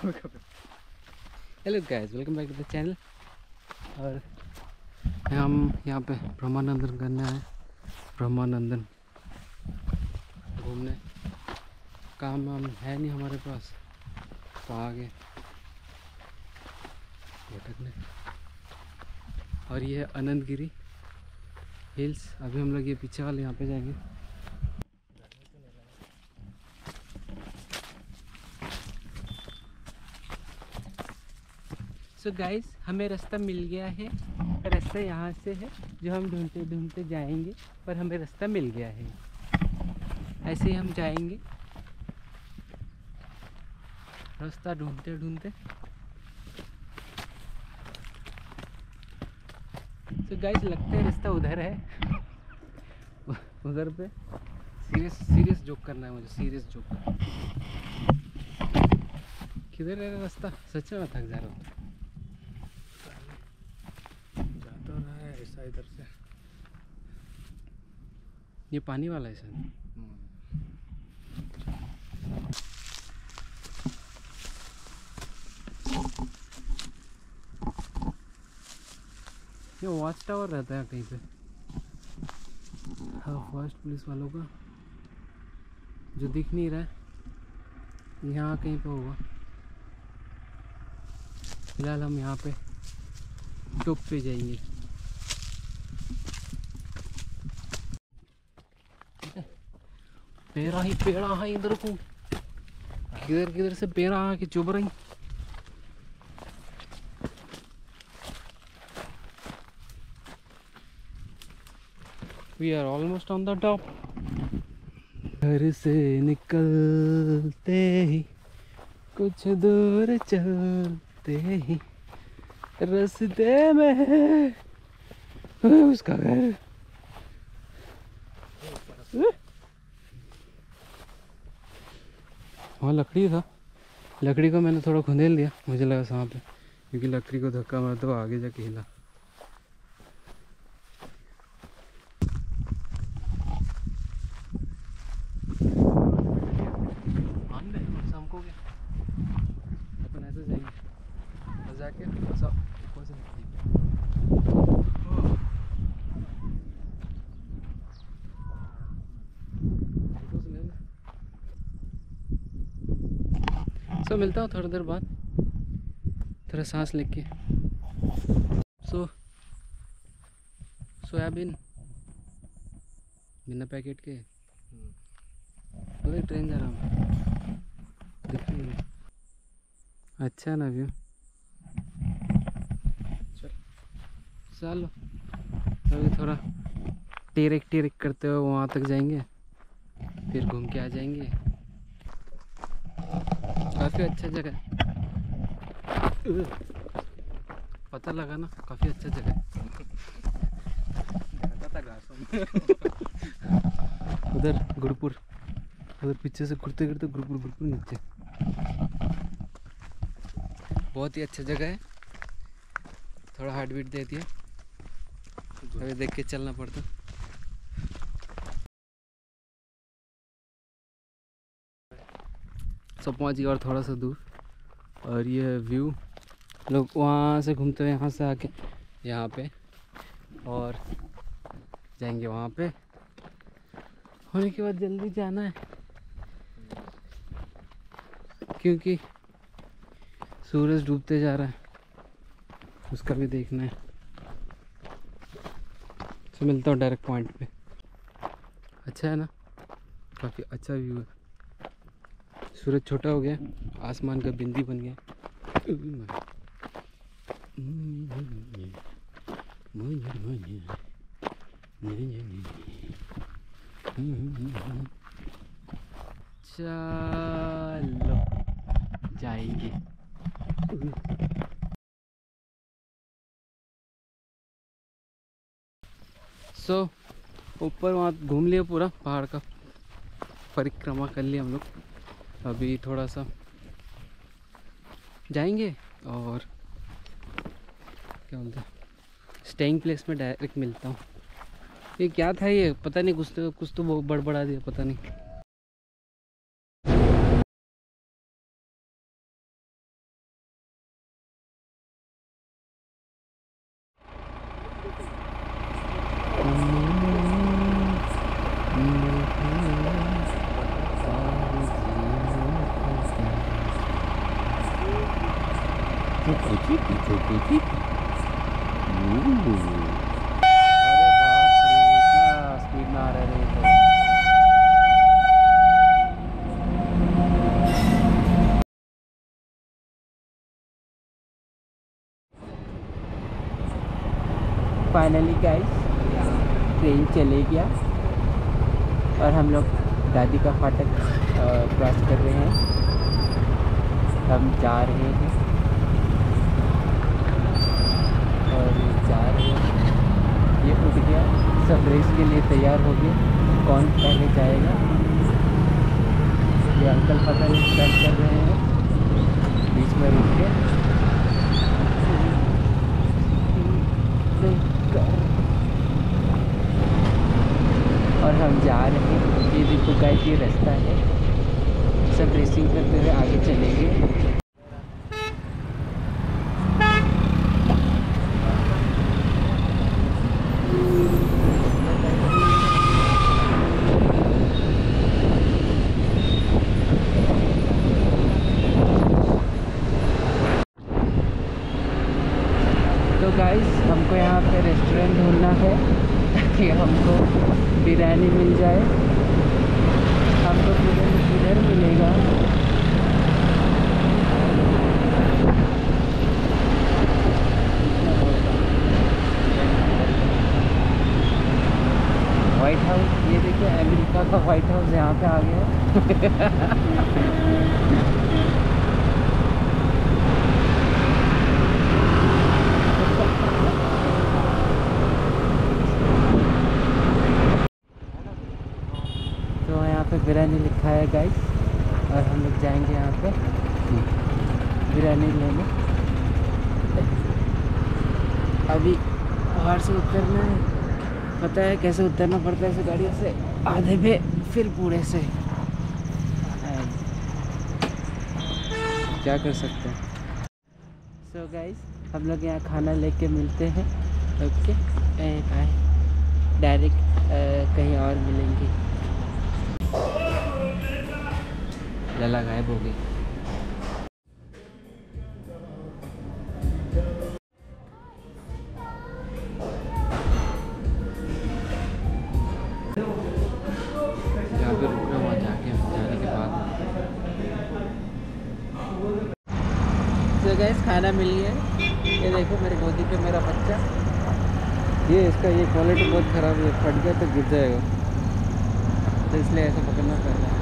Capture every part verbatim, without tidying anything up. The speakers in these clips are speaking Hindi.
Hello guys, welcome back to the channel. और हम यहाँ पे ब्रह्मानंदन करने आए। ब्रह्मानंदन घूमने, काम हम है नहीं हमारे पास तो आगे भटकने। और ये है अनंतगिरी हिल्स। अभी हम लोग ये पीछे वाले यहाँ पे जाएंगे। सो so गाइस, हमें रास्ता मिल गया है। रास्ता यहाँ से है जो हम ढूंढते ढूंढते जाएंगे, पर हमें रास्ता मिल गया है। ऐसे ही हम जाएंगे रास्ता ढूंढते ढूंढते। तो गाइस, लगता है रास्ता उधर है। उधर पे सीरियस सीरियस जोक करना है मुझे, सीरियस जोक। किधर है रास्ता? सच में थक जा रहा हूँ। जाता रहा है ऐसा इधर से। ये पानी वाला है सर। ये वॉच टावर रहता है कहीं पे। हाँ, फर्स्ट पुलिस वालों का जो दिख नहीं रहा है, यहाँ कहीं पे होगा। फिलहाल हम यहाँ पे टॉप पे जाएंगे। पेड़ा ही पेड़ा है इधर को, किधर किधर से पेड़ा आके चुभ रही। We are almost on the top. घर से निकलते ही, कुछ दूर चलते ही, रास्ते में उसका घर। वहाँ लकड़ी था, लकड़ी को मैंने थोड़ा खुंदेल दिया, मुझे लगा सांप है, क्योंकि लकड़ी को धक्का मारा तो आगे जाके हिला। हमको क्या, अपन ऐसे जाएंगे जाके सब कौन से सो मिलता हूँ थोड़ी देर बाद, थोड़ा सांस लेके। सो सोयाबीन बिना पैकेट के उधर ट्रेन जा रहा हूँ, दिख रही है। अच्छा ना व्यू। चल चलो अभी थोड़ा टेरेक टेरेक करते हुए वहाँ तक जाएंगे, फिर घूम के आ जाएंगे। काफ़ी अच्छा जगह है, पता लगा ना, काफ़ी अच्छा जगह है। उधर गुरपुर, उधर पीछे से घुरते घुरते गुरपुर गुरपुर नीचे। बहुत ही अच्छा जगह है। थोड़ा हार्ट बीट देती है, अभी देख के चलना पड़ता। सब पहुँच गया और थोड़ा सा दूर। और ये व्यू, लोग वहाँ से घूमते हुए यहाँ से आके यहाँ पे, और जाएंगे वहाँ पे। होने के बाद जल्दी जाना है, क्योंकि सूरज डूबते जा रहा है, उसका भी देखना है। तो मिलता हूँ डायरेक्ट पॉइंट पे। अच्छा है ना, काफ़ी अच्छा व्यू है। सूरज छोटा हो गया, आसमान का बिंदी बन गया। चलो जाएंगे। सो so, ऊपर वहाँ घूम लिया, पूरा पहाड़ का परिक्रमा कर लिया हम लोग। अभी थोड़ा सा जाएंगे और क्या बोलते हैं, स्टेइंग प्लेस में डायरेक्ट मिलता हूँ। ये क्या था, ये पता नहीं, कुछ तो कुछ तो बड़बड़ा दिया, पता नहीं। छोटू चीकू छोटू चीकू। स्पीड में आ रहे हैं तो फाइनली गाइस ट्रेन चले गया और हम लोग दादी का फाटक क्रॉस कर रहे हैं। हम जा रहे हैं और जा रहे हैं। ये उठ गया, सब रेस के लिए तैयार हो गए। कौन पहले जाएगा ये अंकल पता नहीं स्टार्ट कर रहे हैं, बीच में रुक के। और हम जा रहे हैं, ये देखो गाइस ये रास्ता है। सब रेसिंग करते हुए आगे चलेंगे। तो गाइस हमको यहाँ पे रेस्टोरेंट ढूंढना है ताकि हमको बिरयानी मिल जाए। हमको बिरयानी किधर मिलेगा? व्हाइट हाउस, ये देखिए अमेरिका का व्हाइट हाउस यहाँ पे आ गया। तो यहाँ पे बिरयानी लिखा है गाइस और हम लोग जाएंगे यहाँ पे बिरयानी लेने। अभी पहाड़ से उतरना है, पता है कैसे उतरना पड़ता है ऐसे गाड़ियों से, आधे पे फिर पूरे से। क्या कर सकते हैं। सो गाइस हम लोग यहाँ खाना लेके मिलते हैं। ओके बाय, डायरेक्ट कहीं और मिलेंगे। लला गायब हो गई। जहाँ पे रुकना वहाँ जाके जाने के बाद। तो गैस खाना मिल गया। ये देखो मेरे गोदी पे मेरा बच्चा। ये इसका ये क्वालिटी बहुत ख़राब है, फट गया तो गिर जाएगा, तो इसलिए ऐसे पकड़ना पड़ रहा है।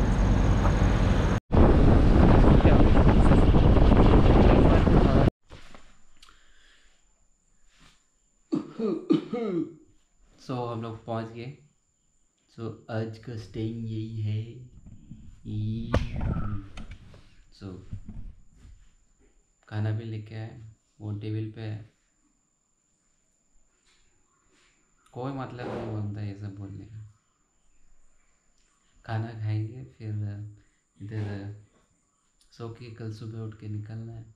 सो so, हम लोग पहुंच गए। सो so, आज का स्टेइंग यही है। सो so, खाना भी लेके आए, वो टेबल पे है। कोई मतलब नहीं बनता ये सब बोलने का। खाना खाएंगे फिर इधर सो के कल सुबह उठ के निकलना है।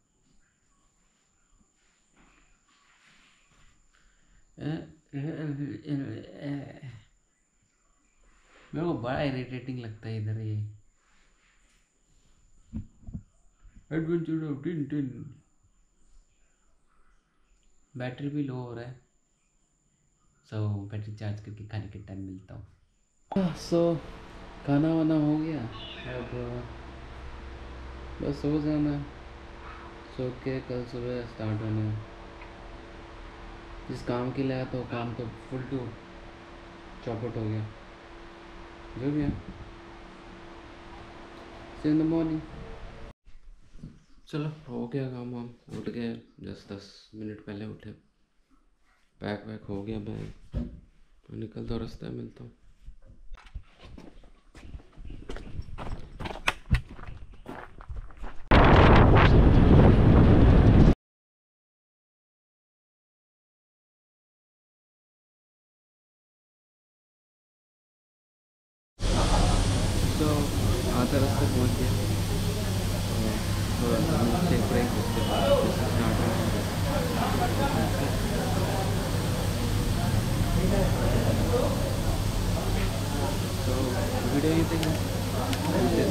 मेरे को बड़ा इरिटेटिंग लगता है इधर ये एडवेंचर ऑफ टिंटिन। बैटरी भी लो हो रहा है, सो so, बैटरी चार्ज करके खाने के टाइम मिलता हूँ। सो so, खाना वाना हो गया, अब बस सो जाना, सो के कल सुबह स्टार्ट होना है। जिस काम के लिए आया तो काम तो फुल टू चौपट हो गया, जो भी है। See in the morning. चलो हो गया काम वाम, उठ गए जस्ट दस मिनट पहले उठे। पैक वैक हो गया बैग, निकलता रास्ते में मिलता हूँ। तो आधा रास्ते पहुँच गया, थोड़ा सा चेक ब्रेक, उसके बाद स्टार्ट हो। तो वीडियो ही देखना।